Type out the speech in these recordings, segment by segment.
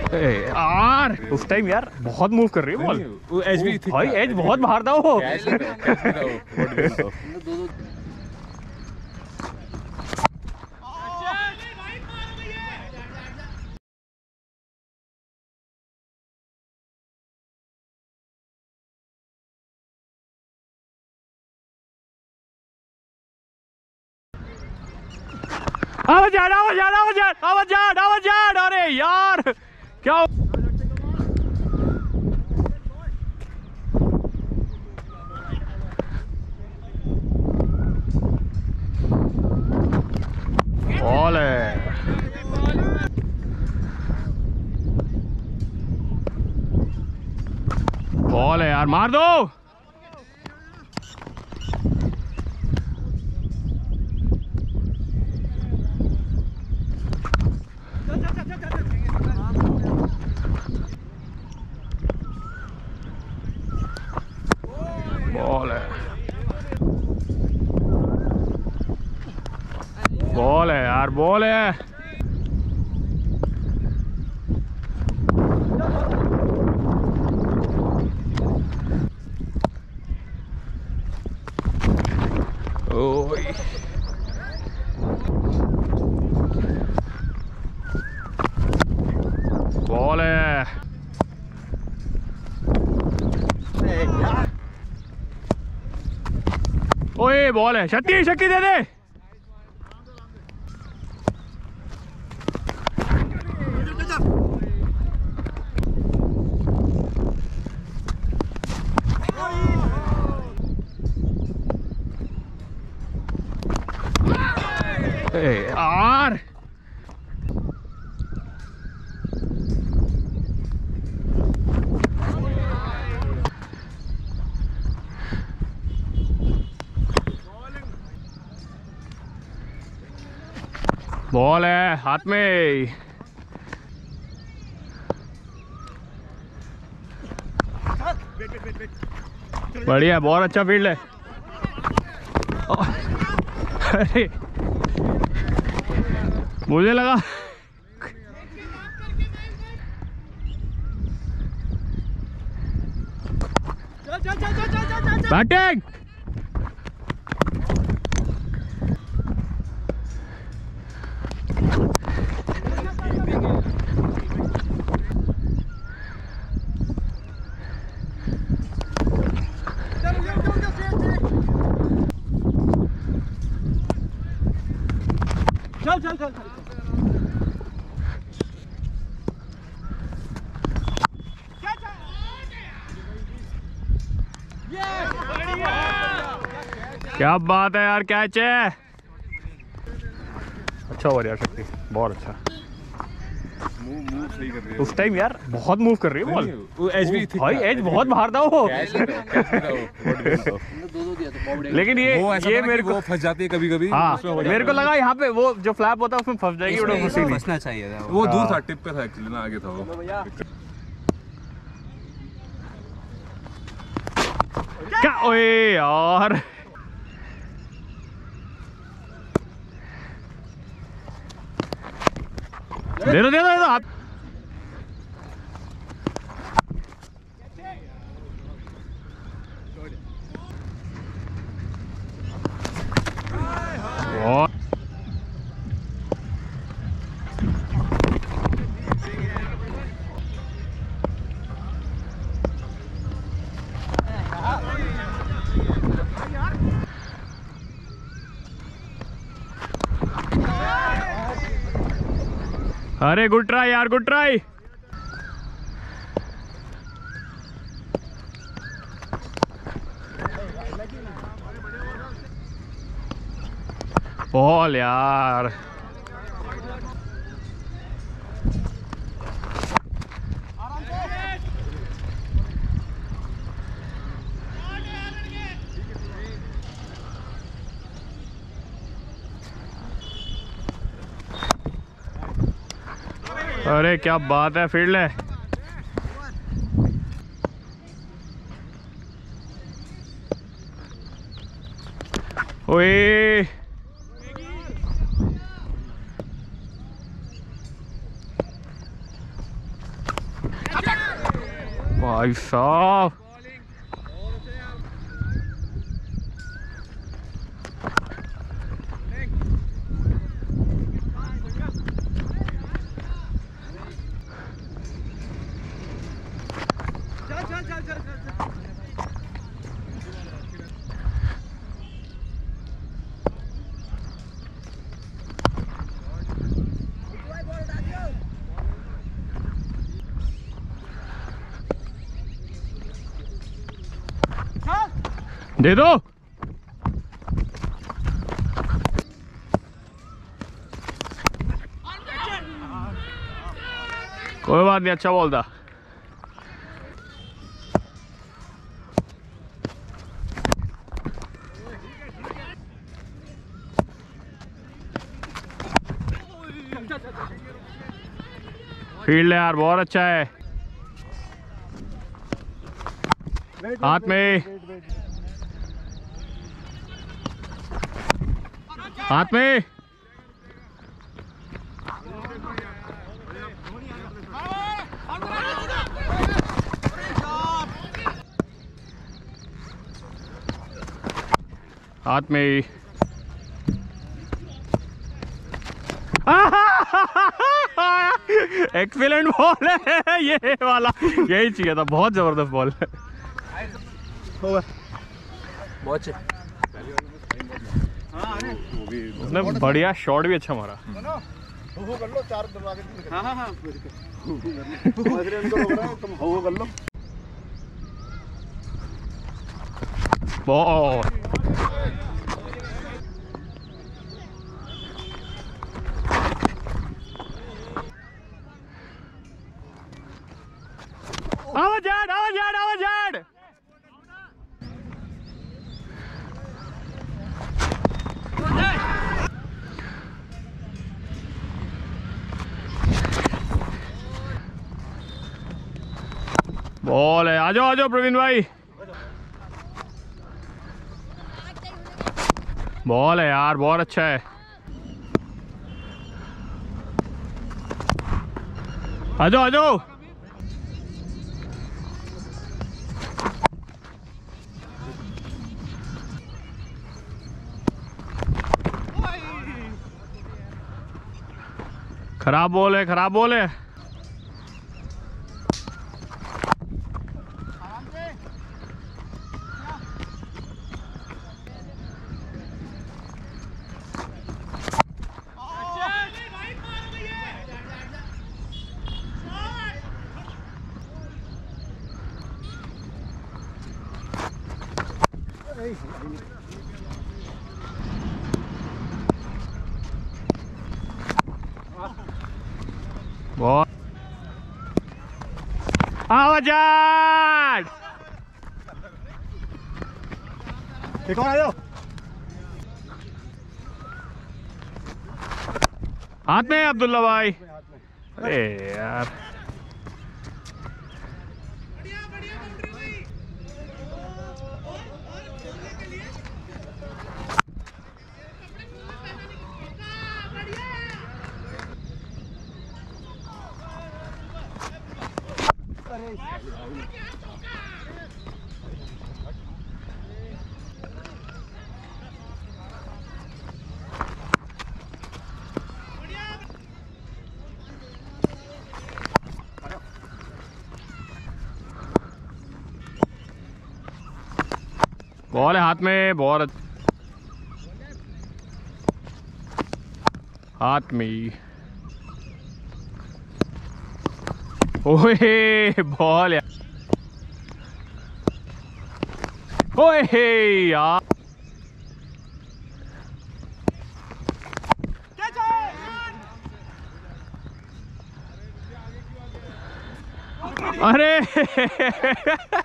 यार उस टाइम यार बहुत मूव कर रही है बॉल। वो एज भी थी भाई एज बहुत बाहर था वो। आवाज अरे यार क्या बॉल है। बॉल है यार, मार दो। बॉल है, बॉल है यार, बॉल है। ओए बॉल है। ओए बॉल है, शक्ति शक्ति दे दे। यार बॉल है हाथ में। बढ़िया, बहुत अच्छा फील्ड है। अरे मुझे लगा बैटिंग। चल चल चल क्या बात है यार, कैच है। अच्छा हो यार शक्ति, बहुत अच्छा। मूव सही कर रही है उस टाइम यार बहुत मूव कर रही है बॉल। वो एज भी थी भाई एज बहुत बाहर था वो। लेकिन ये मेरे को फंस जाती है कभी कभी। हाँ मेरे को लगा यहाँ पे वो जो फ्लैप होता है उसमें फंस जाएगी, बड़ा फंसी नहीं। फंसना चाहिए था वो दूर था, टिप पे था एक्चुअली ना, आगे था वो। क्या ओए यार, दे दो आप। अरे गुड ट्राई यार, गुड ट्राई। बॉल यार, अरे क्या बात है, फील्ड है। ओए भाई साहब दे दो। कोई बात नहीं, अच्छा बॉल था। फील्ड है यार, बहुत अच्छा है। हाथ में, हाथ में। हाथ में। एक्सीलेंट बॉल है ये वाला, यही चाहिए था। बहुत जबरदस्त बॉल है। उसने बढ़िया शॉट भी अच्छा मारा। बॉल आवाज़, आवाज़, आवाज़। बॉल है, आ जाओ प्रवीण भाई। बॉल है यार, बहुत अच्छा है। आ जाओ। खराब बॉल है, खराब बॉल है। बहुत आवाज़। हाथ में अब्दुल्ला भाई। अरे यार बॉल है हाथ में, बहुत हाथ में। ओए बॉल यार, ओए यार। अरे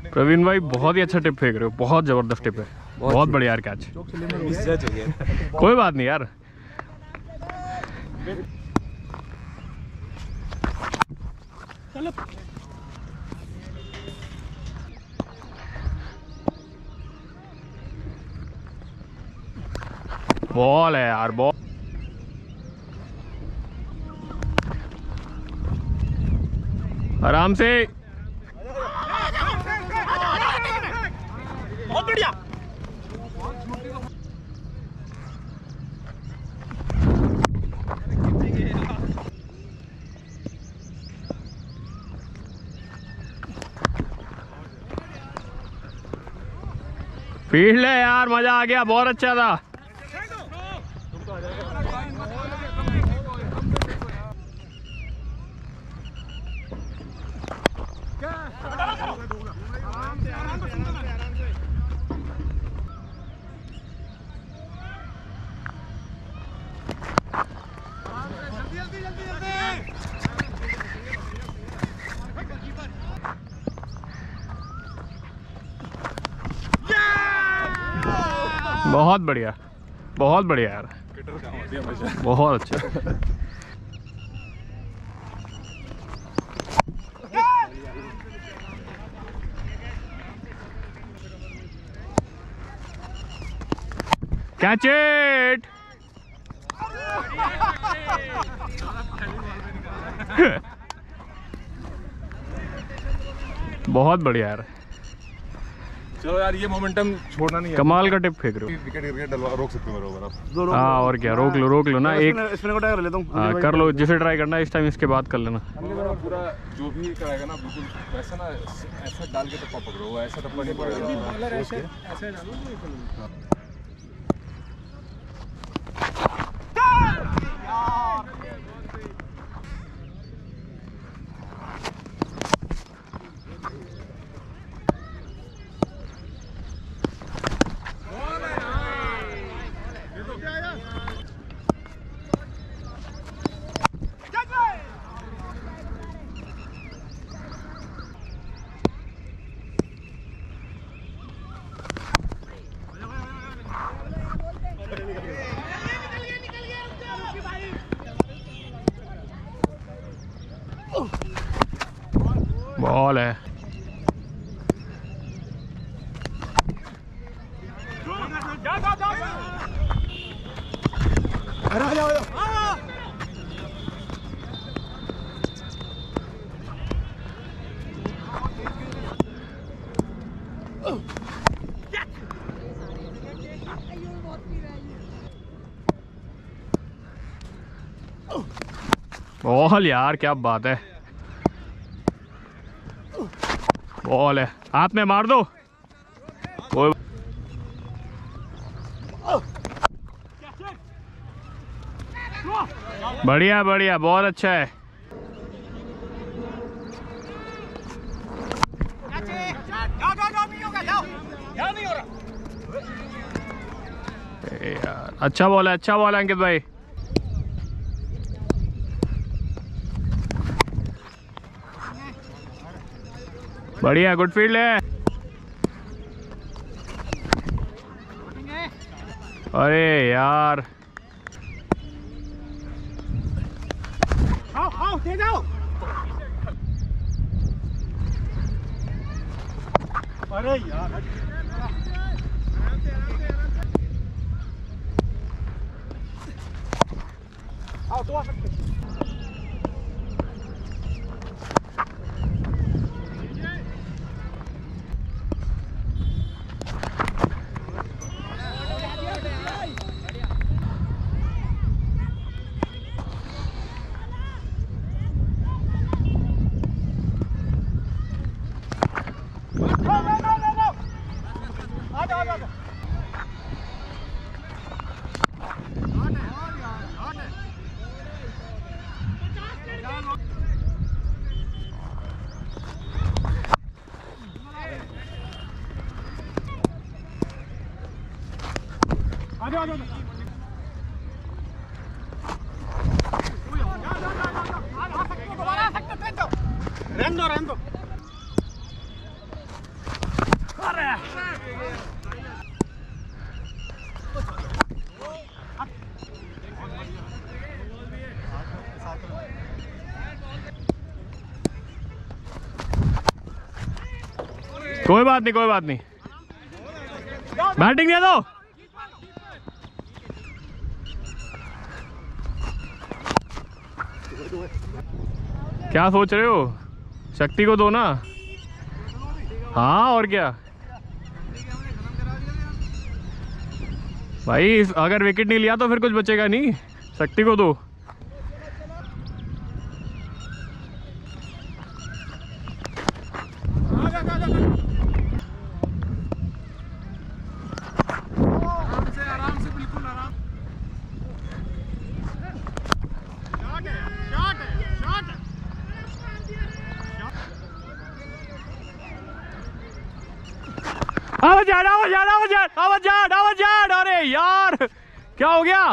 प्रवीण भाई बहुत ही अच्छा टिप फेंक रहे हो, बहुत जबरदस्त टिप है, बहुत बढ़िया यार कैच। कोई बात नहीं यार। बॉल है यार, बॉल। आराम से। बहुत बढ़िया। फील्ड है यार, मजा आ गया, बहुत अच्छा था। बहुत बढ़िया, बहुत बढ़िया यार, बहुत अच्छा। Catch it. बहुत बढ़िया यार, चलो यार ये मोमेंटम छोड़ना नहीं है। कमाल का टिप फेंक रहे विकेट गिर डलवा रोक सकते हो मेरे आप। हो। हाँ और क्या, रोक लो ना। एक स्पिनर को ट्राई कर लेता हूँ। हाँ कर लो, जिसे ट्राई करना है इस टाइम, इसके बाद कर लेना। पूरा जो भी कराएगा ना बिल्कुल वैसा ना, ऐसा डाल के टप्पा पकड़ो, ऐसा टप्पा नहीं पकड़ेगा। बॉल है। बॉल यार, क्या बात है, बॉल है, हाथ में मार दो। बढ़िया बढ़िया, बहुत अच्छा है। यार अच्छा बॉल है, अच्छा बॉल है अंकित भाई। बढ़िया, गुड फील्ड है। अरे यार, आओ दे जाओ। अरे यार आओ तो आ सकते। रहने दो कोई बात नहीं, कोई बात नहीं, बैटिंग दे दो। क्या सोच रहे हो, शक्ति को दो ना। हाँ और क्या भाई, अगर विकेट नहीं लिया तो फिर कुछ बचेगा नहीं, शक्ति को दो। आराम से बिल्कुल आराम। शॉट है, शॉट है, शॉट है। आवाज यार, आवाज यार, आवाज यार, आवाज यार, आवाज यार। अरे यार क्या हो गया?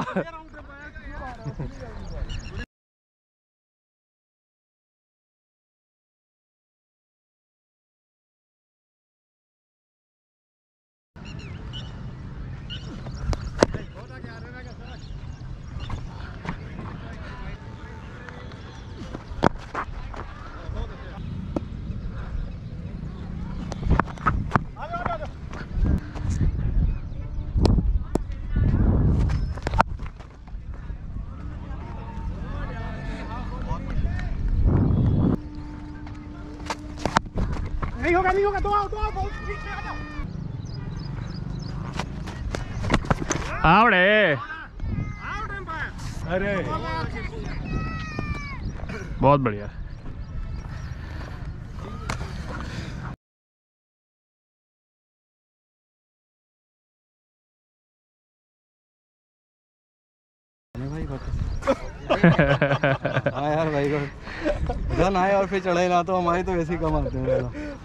नहीं होगा, नहीं होगा, दो आओ, बहुत बीच में आ जाओ। आवड़े, आउट एम्पायर। अरे बहुत बढ़िया। हाँ यार भाई को गन आए और फिर चढ़े ना तो हमारी तो वैसे ही कम आते हैं।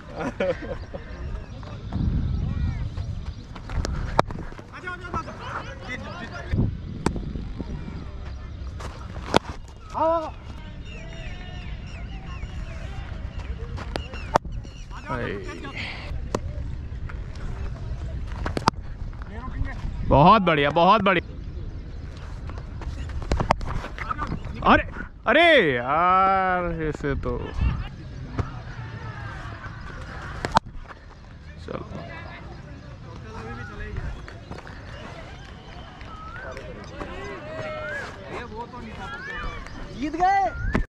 बहुत बढ़िया, बहुत बढ़िया। अरे अरे यार ऐसे तो चलो। जीत गए।